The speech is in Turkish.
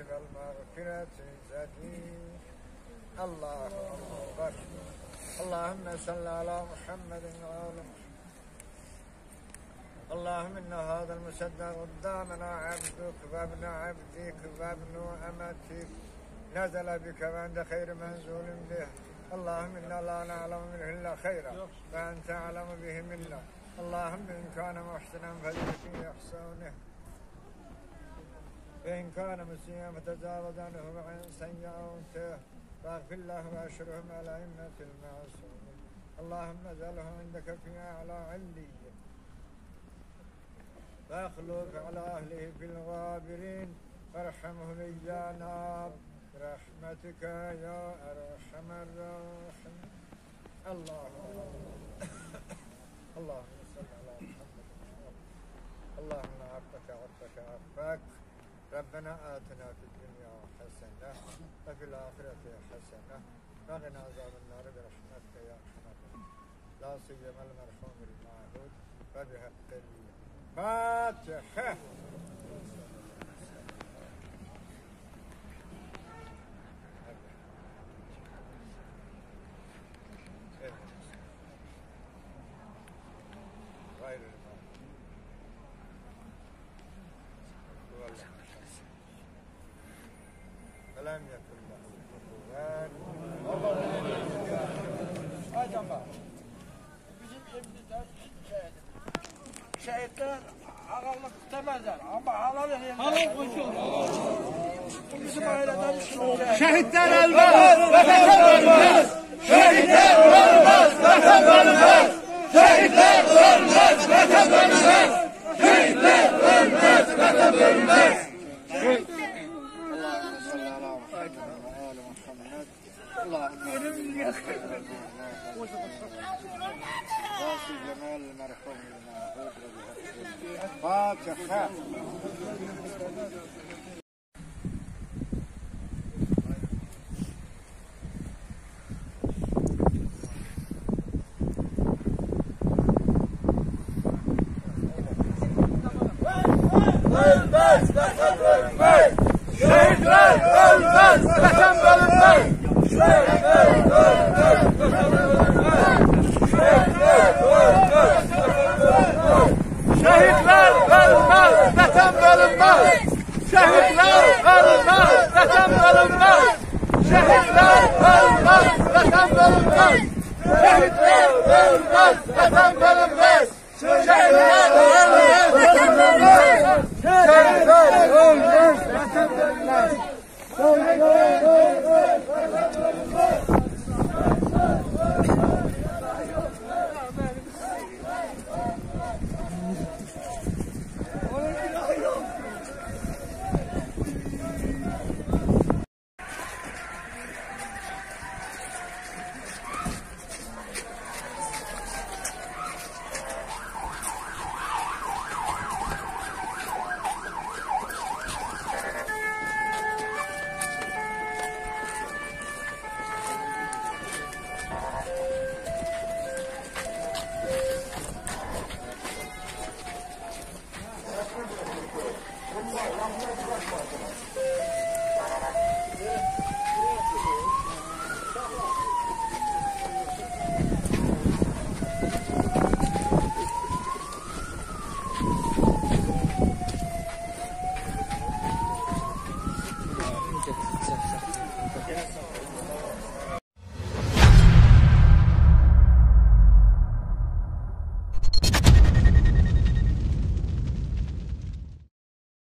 والمغفرة زكي الله أكبر. اللهم صل على محمد وآل محمد. اللهم إن هذا المصدق قدامنا عبدك وابن عبدك وابن أمتك نزل بك وأنت خير منزول به. اللهم إنا لا نعلم منه إلا خيرا وأنت أعلم به منا. اللهم إن كان محسنا فزد في إحسانه وإن كان مسيئا فتجاوز عنه وعن سيئاته واغفر له وأشرهم على أئمة المعصومين. اللهم اجعله عندك في أعلى عليين واخلق على أهله في الغابرين وارحمه إيانا برحمتك يا أرحم الراحمين. اللهم صل على محمد. اللهم عبدك عبدك ربنا آتنا في الدنيا حسنة وفي الآخرة حسنة وقنا عذاب النار برحمتك يا أرحم الراحمين. لا سيما المرحوم المعهود وبحق الفاتحة. فلم يكن له كفوا Hocam bak, bizim evimizde şehitler halallık istemezler ama halal yerler. Halal koşuyor. Bizim aileden Şehitler ölmez, vatan bölünmez. Şehitler ölmez, vatan bölünmez. Şehitler ölmez, vatan bölünmez. Şehitler ölmez, vatan bölünmez. فاتحة. Ölmez, vatan bölünmez. Şehitler ölmez, vatan bölünmez. Şehitler ölmez, vatan bölünmez. Şehitler ölmez, şehitler ölmez, vatan bölünmez. Şehitler ölmez, vatan bölünmez. Şehitler ölmez, vatan bölünmez. Şehitler ölmez, vatan bölünmez. Şehitler ölmez, vatan bölünmez. Şehitler ölmez, vatan bölünmez. Yes.